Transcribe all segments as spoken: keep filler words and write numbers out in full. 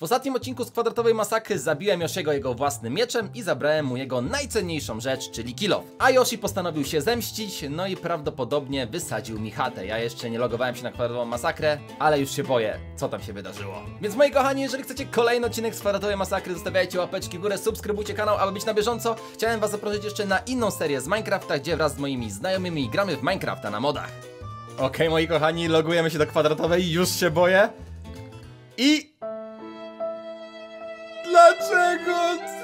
W ostatnim odcinku z kwadratowej masakry zabiłem Yoshiego jego własnym mieczem i zabrałem mu jego najcenniejszą rzecz, czyli kill off. A Yoshi postanowił się zemścić, no i prawdopodobnie wysadził mi chatę. Ja jeszcze nie logowałem się na kwadratową masakrę, ale już się boję, co tam się wydarzyło. Więc moi kochani, jeżeli chcecie kolejny odcinek z kwadratowej masakry, zostawiajcie łapeczki w górę, subskrybujcie kanał, aby być na bieżąco. Chciałem was zaprosić jeszcze na inną serię z Minecrafta, gdzie wraz z moimi znajomymi gramy w Minecrafta na modach. Okej, okay, moi kochani, logujemy się do kwadratowej, już się boję. I... Dlaczego?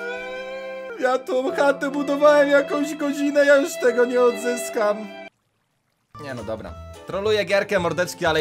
Ja tą chatę budowałem jakąś godzinę, ja już tego nie odzyskam. Nie no dobra. Troluję gierkę, mordeczki, ale...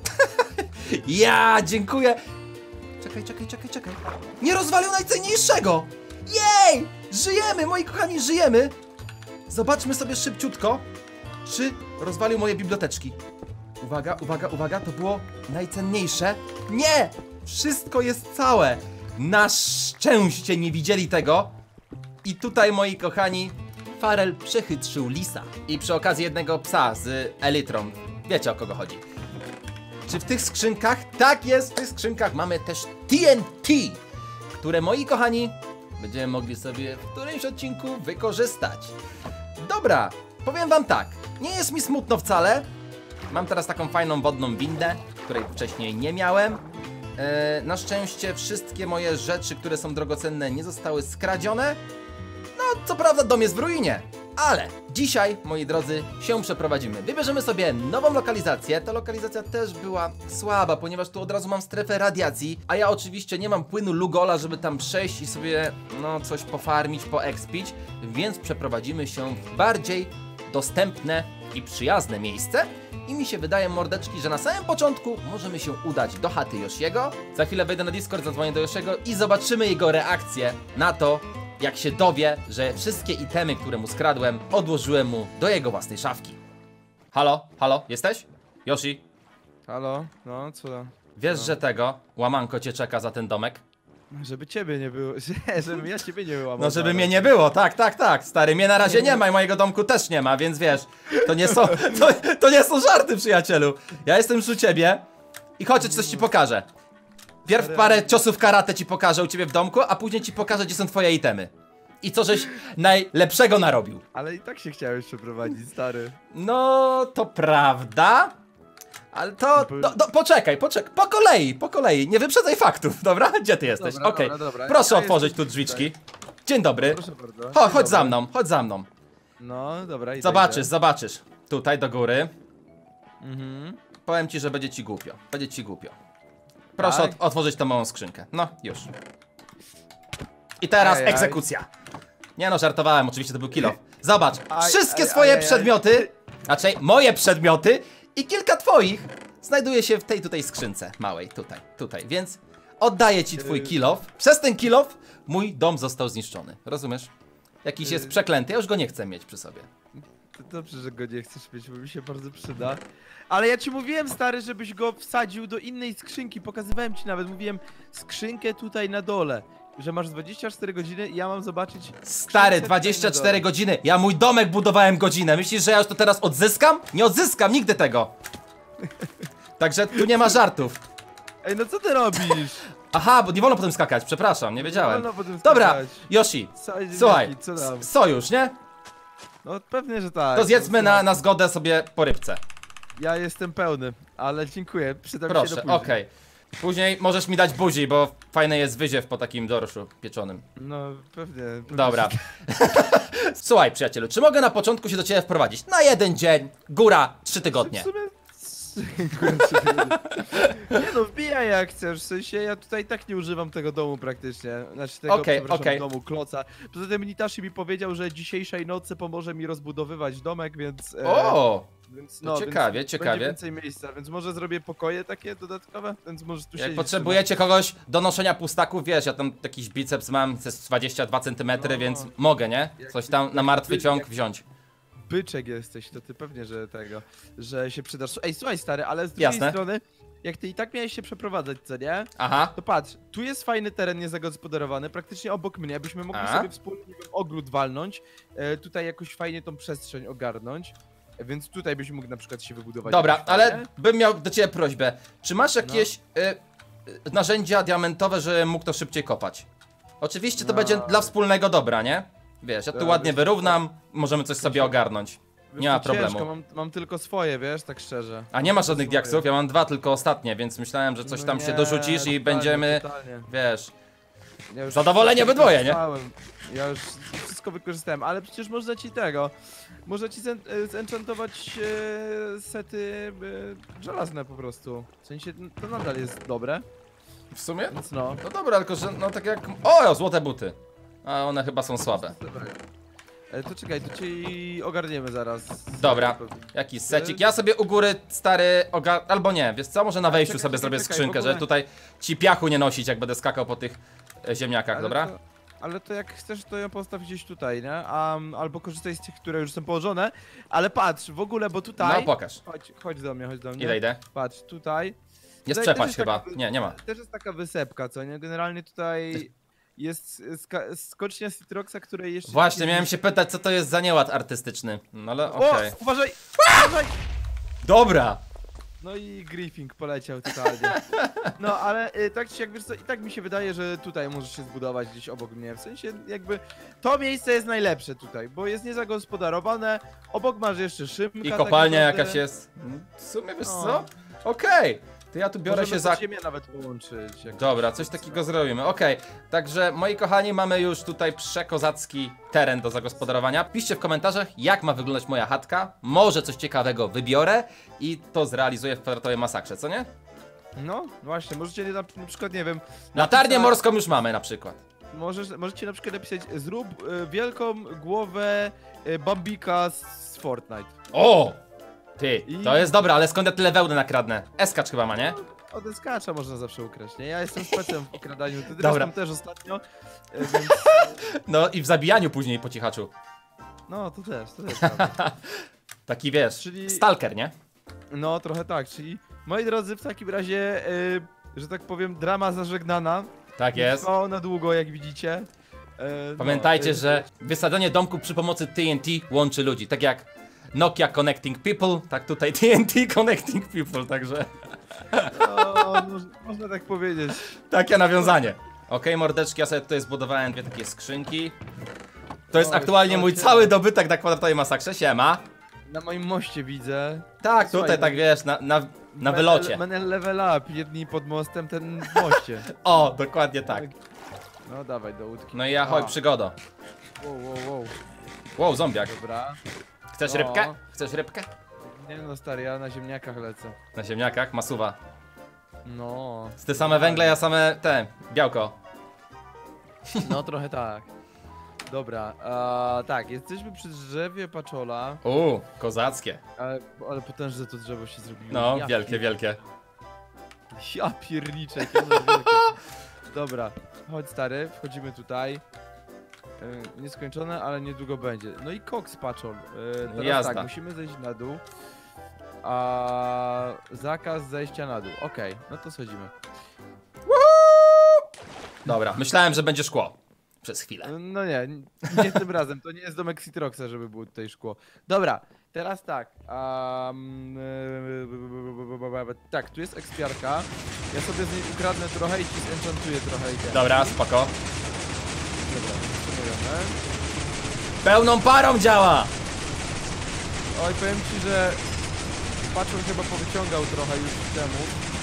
Ja, dziękuję. Czekaj, czekaj, czekaj, czekaj. Nie rozwalił najcenniejszego! Jej! Żyjemy, moi kochani, żyjemy! Zobaczmy sobie szybciutko, czy rozwalił moje biblioteczki. Uwaga, uwaga, uwaga, to było najcenniejsze. Nie! Wszystko jest całe. Na szczęście nie widzieli tego. I tutaj, moi kochani, Farel przechytrzył lisa. I przy okazji jednego psa z elytrą. Wiecie, o kogo chodzi. Czy w tych skrzynkach? Tak jest, w tych skrzynkach mamy też T N T, które, moi kochani, będziemy mogli sobie w którymś odcinku wykorzystać. Dobra, powiem wam tak. Nie jest mi smutno wcale. Mam teraz taką fajną wodną windę, której wcześniej nie miałem. Eee, na szczęście wszystkie moje rzeczy, które są drogocenne, nie zostały skradzione. No, co prawda dom jest w ruinie, ale dzisiaj, moi drodzy, się przeprowadzimy. Wybierzemy sobie nową lokalizację. Ta lokalizacja też była słaba, ponieważ tu od razu mam strefę radiacji, a ja oczywiście nie mam płynu Lugola, żeby tam przejść i sobie, no, coś pofarmić, poekspić, więc przeprowadzimy się w bardziej dostępne i przyjazne miejsce. I mi się wydaje, mordeczki, że na samym początku możemy się udać do chaty Yoshiego. Za chwilę wejdę na Discord, zadzwonię do Yoshiego i zobaczymy jego reakcję na to, jak się dowie, że wszystkie itemy, które mu skradłem, odłożyłem mu do jego własnej szafki. Halo? Halo? Jesteś? Yoshi? Halo? No, co? Wiesz, no. że tego łamanko cię czeka za ten domek? Żeby ciebie nie było, żeby ja ciebie nie było. No żeby mnie nie było, tak, tak, tak, stary, mnie na razie nie ma i mojego domku też nie ma, więc wiesz, to nie są, to, to nie są żarty, przyjacielu. Ja jestem już u ciebie i chodź, coś ci pokażę. Pierw parę ciosów karate ci pokażę u ciebie w domku, a później ci pokażę, gdzie są twoje itemy. I co żeś najlepszego narobił. Ale i tak się chciałeś przeprowadzić, stary. No, to prawda. Ale to, do, do, poczekaj, poczekaj, po kolei, po kolei, nie wyprzedzaj faktów, dobra? Gdzie ty jesteś? Okej, okay. Proszę ja otworzyć tu drzwiczki. Tutaj. Dzień dobry. Proszę bardzo. Cho, chodź dobry. za mną, chodź za mną. No, dobra. I zobaczysz, idę. zobaczysz. Tutaj do góry. Mhm. Powiem ci, że będzie ci głupio, będzie ci głupio. Proszę od, otworzyć tą małą skrzynkę, no, już. I teraz aj, aj. egzekucja. Nie no, żartowałem, oczywiście to był kill off. Zobacz, aj, wszystkie aj, swoje aj, aj, przedmioty, znaczy moje przedmioty i kilka twoich znajduje się w tej tutaj skrzynce małej, tutaj, tutaj, więc oddaję ci twój kill off. Przez ten kill off mój dom został zniszczony, rozumiesz? Jakiś jest przeklęty, ja już go nie chcę mieć przy sobie. To dobrze, że go nie chcesz mieć, bo mi się bardzo przyda. Ale ja ci mówiłem, stary, żebyś go wsadził do innej skrzynki, pokazywałem ci nawet, mówiłem skrzynkę tutaj na dole. Że masz dwadzieścia cztery godziny i ja mam zobaczyć... Stary, dwadzieścia cztery godziny, ja mój domek budowałem godzinę, myślisz, że ja już to teraz odzyskam? Nie odzyskam nigdy tego. Także tu nie ma żartów. Ej, no co ty robisz? Aha, bo nie wolno potem skakać, przepraszam, nie wiedziałem. Nie wolno potem Dobra, Yoshi, słuchaj, sojusz, nie? No pewnie, że tak. To zjedzmy na, na zgodę sobie po rybce. Ja jestem pełny, ale dziękuję, przyda mi Proszę, się do później. okej. Okay. Później możesz mi dać buzi, bo fajny jest wyziew po takim dorszu pieczonym. No, pewnie. pewnie Dobra. Słuchaj, przyjacielu, czy mogę na początku się do ciebie wprowadzić? Na jeden dzień, góra, trzy tygodnie. W sumie... Nie no, wbijaj jak chcesz, w sensie ja tutaj tak nie używam tego domu praktycznie. Znaczy tego, okay, okay. domu, kloca. Poza tym Nitashi mi powiedział, że dzisiejszej nocy pomoże mi rozbudowywać domek, więc... O! E, więc no, ciekawie, więc ciekawie. Będzie więcej miejsca, więc może zrobię pokoje takie dodatkowe, więc możesz tu Jak potrzebujecie kogoś do noszenia pustaków, wiesz, ja tam jakiś biceps mam, to jest dwadzieścia dwa centymetry, no, więc mogę, nie? Coś tam na martwy ciąg wziąć. Byczek jesteś, to ty pewnie, że tego, że się przydasz. Ej, słuchaj stary, ale z drugiej Jasne. strony, jak ty i tak miałeś się przeprowadzać, co nie? Aha. To patrz, tu jest fajny teren niezagospodarowany, praktycznie obok mnie, byśmy mogli A? sobie wspólnie ogród walnąć, e, tutaj jakoś fajnie tą przestrzeń ogarnąć, więc tutaj byś mógł na przykład się wybudować. Dobra, ale fajnie. bym miał do ciebie prośbę, czy masz jakieś... No. Y narzędzia diamentowe, żebym mógł to szybciej kopać. Oczywiście to No. będzie dla wspólnego dobra, nie? Wiesz, ja tu Tak, ładnie wiesz, wyrównam, możemy coś sobie ogarnąć. Wiesz, Nie ma to ciężko, problemu. Mam, mam tylko swoje, wiesz, tak szczerze. A nie ma żadnych Swoje. diaksów, ja mam dwa tylko ostatnie, więc myślałem, że coś No tam nie, się dorzucisz i totalnie, będziemy, totalnie. wiesz... Ja już Zadowolenie wszystko obydwoje, nie? wykorzystałem. Ja już wszystko wykorzystałem, ale przecież można ci tego. Można ci zen- e, zenchantować e, sety e, żelazne po prostu. W sensie to nadal jest dobre, W sumie? więc no. No dobra, tylko że no tak jak... O, złote buty! A one chyba są słabe. E, to czekaj, to ci ogarniemy zaraz. Dobra. Jakiś secik. Ja sobie u góry stary ogar... Albo nie, wiesz co? Może na wejściu czekaj, sobie czekaj, zrobię czekaj, skrzynkę, w ogóle- żeby tutaj ci piachu nie nosić, jak będę skakał po tych e, ziemniakach, Ale dobra? To, ale to jak chcesz, to ją postaw gdzieś tutaj, nie? Um, albo korzystaj z tych, które już są położone. Ale patrz, w ogóle, bo tutaj... No pokaż. Chodź, chodź do mnie, chodź do mnie. Idę, idę. Patrz, tutaj. Jest Tutaj też przepaść jest chyba. taka- Nie, nie ma. Też jest taka wysepka, co nie? Generalnie tutaj jest ska- skocznia Citroxa, której jeszcze... Właśnie, nie miałem się widzieliśmy. pytać, co to jest za nieład artystyczny. No ale O, okej. uważaj! Uważaj! Dobra! No i Griffing poleciał totalnie. No ale y, tak czy jak wiesz co, i tak mi się wydaje, że tutaj możesz się zbudować gdzieś obok mnie. W sensie jakby to miejsce jest najlepsze tutaj, bo jest niezagospodarowane. Obok masz jeszcze szymka. I tak kopalnia naprawdę. jakaś jest. W sumie wiesz No. co? Okej. To ja tu biorę Możemy się za... ziemię nawet połączyć. jak Dobra, chcesz. coś takiego zrobimy. Okej, także moi kochani, mamy już tutaj przekozacki teren do zagospodarowania. Piszcie w komentarzach, jak ma wyglądać moja chatka. Może coś ciekawego wybiorę i to zrealizuję w kwadratowej masakrze, co nie? No właśnie, możecie na, na przykład, nie wiem... Latarnię napisać- morską już mamy na przykład. Możesz, możecie na przykład napisać, zrób y, wielką głowę y, Bambika z, z Fortnite. O! Ty, I- to jest dobra, ale skąd ja tyle wełny nakradnę? Eskacz chyba ma, nie? Od skacza można zawsze ukraść, nie? Ja jestem specem w okradaniu, ty Dobra. zresztą też ostatnio, y, więc... No i w zabijaniu później po cichaczu. No, to też, to też prawda. Taki wiesz, Czyli- stalker, nie? No, trochę tak, czyli moi drodzy, w takim razie, y, że tak powiem, drama zażegnana. Tak jest. Trwało na długo, jak widzicie. Y, no, Pamiętajcie, y, że wysadzenie domku przy pomocy T N T łączy ludzi. Tak jak Nokia Connecting People, tak tutaj T N T Connecting People, także No, można, można tak powiedzieć. takie nawiązanie. Okej, mordeczki, ja sobie tutaj zbudowałem dwie takie skrzynki. To jest O, aktualnie jest mój to cały dobytek na kwadratowej masakrze, siema. Na moim moście widzę. Tak, Słuchaj, tutaj tak wiesz, na, na, na wylocie. Menel level up, jedni pod mostem, ten w moście. O, dokładnie tak. No dawaj do łódki. No i ja, chodź, A. przygodo. Wow, wow, wow. Wow, zombiak. Dobra. Chcesz O. rybkę? Chcesz rybkę? Nie no stary, ja na ziemniakach lecę. Na ziemniakach, masuwa. No. Ty same węgle, ja same te, białko. No trochę tak. Dobra, a, tak, jesteśmy przy drzewie paczola, Uuu, kozackie. ale, ale potężne to drzewo się zrobiło. No, ja wielkie, pier- wielkie. Ja pierniczę, jakie ono jest wielkie. Dobra, chodź stary, wchodzimy tutaj. Yy, nieskończone, ale niedługo będzie. No i koks paczol. Yy, teraz Jazda. tak, musimy zejść na dół. A zakaz zejścia na dół. Okej, no to schodzimy. Dobra, myślałem, że będzie szkło. Przez chwilę. No nie, nie tym razem. To nie jest domek Citroxa, żeby było tutaj szkło. Dobra, teraz tak. Um, yy, tak, tu jest ekspiarka. Ja sobie z niej ukradnę trochę i ci zenchantuję trochę. itemki. Dobra, spoko. Dobra, przekonujemy. Pełną parą działa! Oj, powiem ci, że patrząc chyba powyciągał trochę już temu.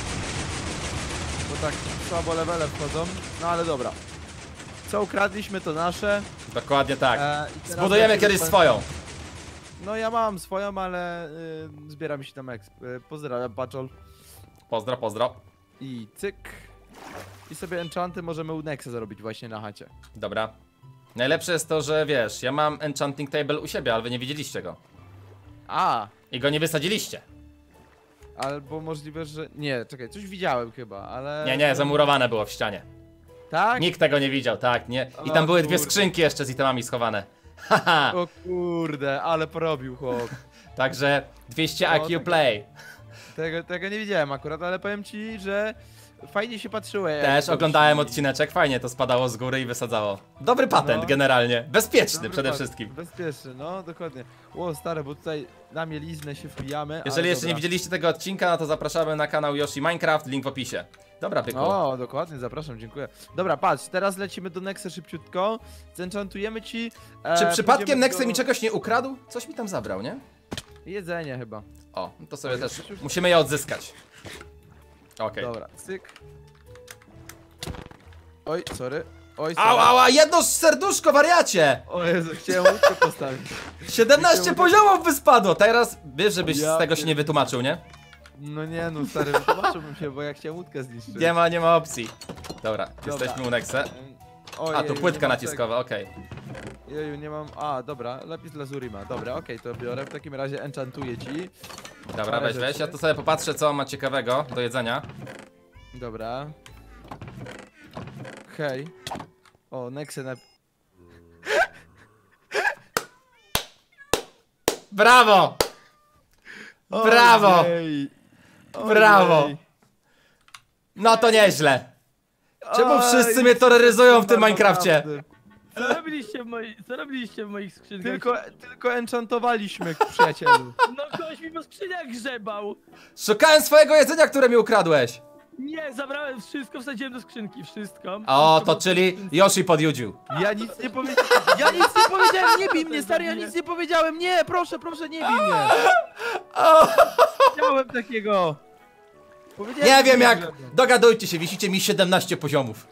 Bo tak słabo levele wchodzą. No ale dobra. Co ukradliśmy to nasze. Dokładnie tak. E, i teraz Zbudujemy jak kiedyś już- swoją. No ja mam swoją, ale y, zbieram się tam exp. Y, pozdrawiam Paczol. Pozdro, pozdro. I cyk. I sobie enchanty możemy u Nexa zarobić właśnie na chacie. Dobra. Najlepsze jest to, że wiesz, ja mam enchanting table u siebie, ale wy nie widzieliście go. A! I go nie wysadziliście. Albo możliwe, że... Nie, czekaj, coś widziałem chyba, ale... Nie, nie, zamurowane było w ścianie. Tak? Nikt tego nie widział, tak, nie. I O tam były dwie kurde. skrzynki jeszcze z itemami schowane. Haha. O kurde, ale porobił chłop. Także dwieście O, I Q tak. play. Tego, tego nie widziałem akurat, ale powiem ci, że fajnie się patrzyło. jak Też to oglądałem brzmi. odcineczek, fajnie to spadało z góry i wysadzało. Dobry patent No. generalnie, bezpieczny Dobry przede pas- wszystkim. Bezpieczny, no dokładnie. Ło, stare, bo tutaj na mieliznę się wbijamy. Jeżeli ale jeszcze dobra. nie widzieliście tego odcinka, no to zapraszamy na kanał Yoshi Minecraft, link w opisie. Dobra, byku. O, dokładnie, zapraszam, dziękuję. Dobra, patrz, teraz lecimy do Nexa szybciutko. Zenchantujemy ci. E, Czy przypadkiem pójdziemy Nexe do- mi czegoś nie ukradł? Coś mi tam zabrał, nie? Jedzenie chyba. O, no to sobie Oj, też już- musimy je odzyskać. Okej. Dobra, cyk. Oj, sorry. Oj, sorry. Ała, ała, jedno serduszko, wariacie! O Jezu, chciałem łódkę postawić. siedemnaście Chciałem- poziomów wyspadło! Teraz wiesz, żebyś Ja z tego się nie pierdolę. wytłumaczył, nie? No nie no, stary, wytłumaczyłbym się, bo ja chciałem łódkę zniszczyć. Nie ma, nie ma opcji. Dobra, Dobra. jesteśmy u Nexe. Em, ojej, A, tu nie płytka mam naciskowa, okej. tego. Jeju, nie mam... A, dobra, lapis lazuli ma. Dobra, okej, to biorę. W takim razie enchantuję ci. Dobra, Parę weź, weź. rzeczy. Ja tu sobie popatrzę, co on ma ciekawego do jedzenia. Dobra. Hej. O, Nexe na... Brawo! Brawo! Ojej. Brawo! Ojej. No to nieźle. Czemu Oj, wszyscy mnie terroryzują w tym Minecrafcie? naprawdę. Co robiliście w, moi, co robiliście w moich skrzynkach? Tylko, tylko enchantowaliśmy, przyjacielu. No ktoś mi po skrzyniach grzebał! Szukałem swojego jedzenia, które mi ukradłeś. Nie, zabrałem wszystko, wsadziłem do skrzynki, wszystko. O, Wszystko to było w czyli skrzynce. Yoshi podjudził. Ja nic nie powiedziałem. Ja nic nie powiedziałem, nie bij mnie, stary, ja nic nie powiedziałem. Nie, proszę, proszę, nie bij mnie. Chciałem takiego. Powiedziałem, Nie że wiem jak. grzebał. Dogadujcie się, wisicie mi siedemnaście poziomów.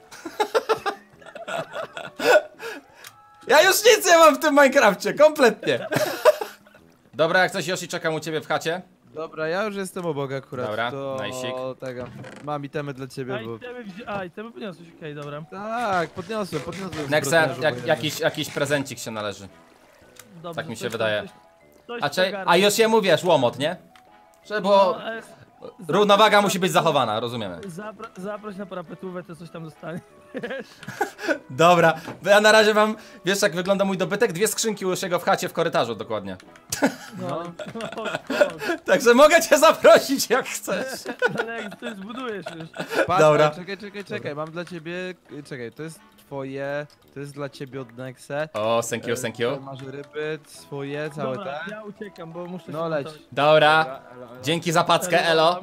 Ja już nic nie mam w tym Minecrafcie, kompletnie. Dobra, jak coś Yoshi, czekam u ciebie w chacie. Dobra, ja już jestem obok akurat. Dobra, to najsik. tego. Mam itemy dla ciebie, A bo... i temy, wzi- a, i temy podniosłeś, okej, dobra. Tak, podniosłem, podniosłem. Nexe, zbrodniarzu jak, wojenny. jakiś, jakiś prezencik się należy. Dobrze, Tak mi się coś tam, wydaje. Coś, coś A, czy, ogarnę. a Yoshiemu wiesz, łomot, nie? Że bo No, e, równowaga zaproś- musi być zachowana, rozumiemy. Zapro, zaproś na parapetówę, to coś tam dostanie. Dobra, bo ja na razie mam, wiesz jak wygląda mój dobytek? Dwie skrzynki u Yoshiego w chacie w korytarzu dokładnie. No, no. no, Także mogę cię zaprosić jak chcesz. ale jak coś zbudujesz już. Patrz, Dobra. ale Czekaj, czekaj, czekaj, mam dla ciebie... Czekaj, to jest twoje, to jest dla ciebie od Nexe. O, thank you, thank you. Tutaj masz ryby, swoje, całe Dobra, te. ja uciekam, bo muszę No się leć. montować. Dobra, Dobra, elo, elo. dzięki za packę, elo.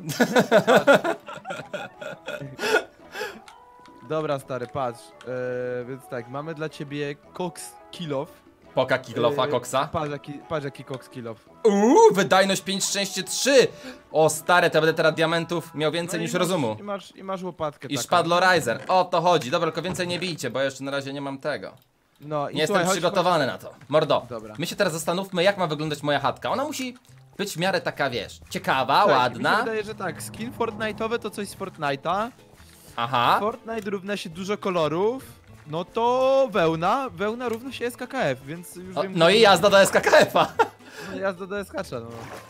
Dobra, stary, patrz. E, więc tak, mamy dla ciebie Cox Kilof. Poka kiglofa, E, koksa. Patrz jaki, patrz jaki Cox Kilof. Uuu, wydajność pięć, szczęście trzy. O stare, to będę teraz diamentów miał więcej No i niż masz- rozumu. I masz, i masz łopatkę I taką. szpadlorizer, o to chodzi. Dobra, tylko więcej nie bijcie, bo jeszcze na razie nie mam tego. No i Nie jestem słuchaj, chodź- przygotowany na to. Mordo, Dobra. my się teraz zastanówmy, jak ma wyglądać moja chatka. Ona musi być w miarę taka, wiesz, ciekawa, Tak, Mi się ładna. wydaje, że tak, skin Fortnite'owy to coś z Fortnite'a. Aha. Fortnite równa się dużo kolorów. No to wełna, wełna równa się S K K F, więc już O, wiem... no i jazda do S K K F-a. No jazda do S K K, no.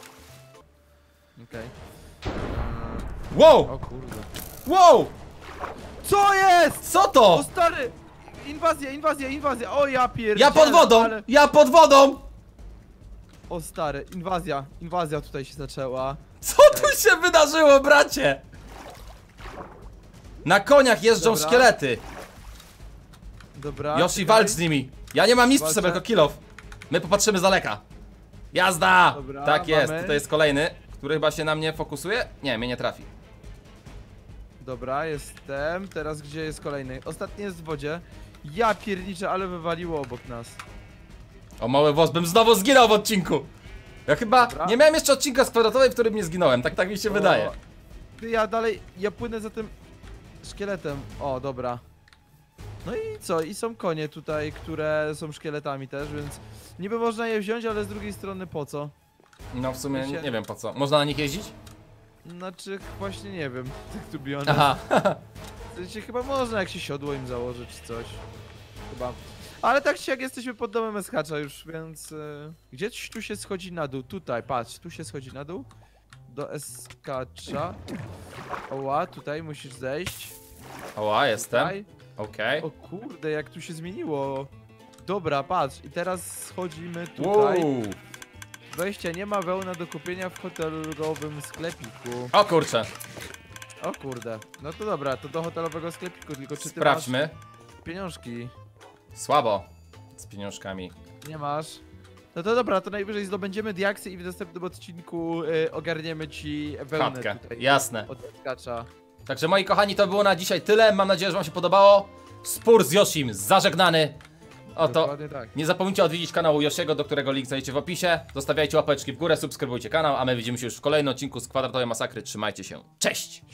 Okej. Wow, O kurde. wow, Co jest?! co O to? stary! Inwazja, inwazja, inwazja! O ja pierdolę! Ja pod wodą, Ale... ja pod wodą. O stary, inwazja, inwazja tutaj się zaczęła. Co tu się wydarzyło, bracie? Na koniach jeżdżą Dobra. szkielety. Dobra. Yoshi, czekaj. walcz z nimi. Ja nie mam nic przy Walczę. sobie, tylko kill off. My popatrzymy z daleka. Jazda! Dobra, Tak jest, mamy. tutaj jest kolejny, który chyba się na mnie fokusuje. Nie, mnie nie trafi. Dobra, jestem. Teraz gdzie jest kolejny? Ostatni jest w wodzie. Ja pierniczę, ale wywaliło obok nas. O mały włos, bym znowu zginął w odcinku. Ja chyba Dobra. nie miałem jeszcze odcinka z kwadratowej, w którym nie zginąłem, tak tak mi się O, wydaje. Ty, ja dalej, ja płynę za tym szkieletem. O, dobra. No i co? I są konie tutaj, które są szkieletami też, więc niby można je wziąć, ale z drugiej strony po co? No w sumie się- nie wiem po co. Można na nich jeździć? Znaczy, właśnie nie wiem, tak tu biorę. Aha. W sensie chyba można, jak się siodło im założyć czy coś. Chyba. Ale tak czy jak jesteśmy pod domem Eskacza już, więc... Yy, gdzieś tu się schodzi na dół, tutaj, patrz, tu się schodzi na dół. Do Eskacza. Oła, tutaj musisz zejść. Oła, jestem. Tutaj. Okej. O kurde, jak tu się zmieniło. Dobra, patrz, i teraz schodzimy tutaj. Wow. Wejścia nie ma, wełna do kupienia w hotelowym sklepiku. O kurczę. O kurde. No to dobra, to do hotelowego sklepiku, tylko czy ty Sprawdźmy. masz pieniążki? Słabo. Z pieniążkami. Nie masz. No to dobra, to najwyżej zdobędziemy diaksy i w następnym odcinku y, ogarniemy ci wełnę Chatkę. tutaj. Jasne. Od skacza. Także moi kochani, to było na dzisiaj tyle. Mam nadzieję, że wam się podobało. Spór z Yoshim zażegnany. Oto. Dokładnie tak. Nie zapomnijcie odwiedzić kanału Yoshiego, do którego link znajdziecie w opisie. Zostawiajcie łapeczki w górę, subskrybujcie kanał, a my widzimy się już w kolejnym odcinku z Kwadratowej Masakry. Trzymajcie się. Cześć!